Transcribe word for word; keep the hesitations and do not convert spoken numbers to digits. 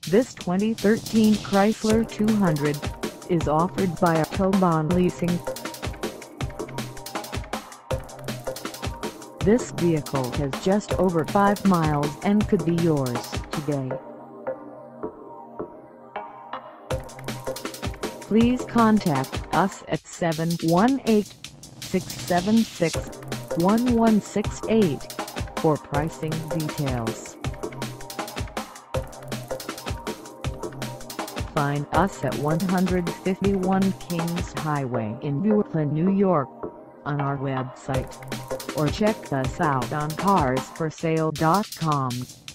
This twenty thirteen Chrysler two hundred is offered by Autobahn Leasing. This vehicle has just over five miles and could be yours today. Please contact us at seven one eight, six seven six, one one six eight for pricing details. Find us at one fifty-one Kings Highway in Brooklyn, New York, on our website, or check us out on cars for sale dot com.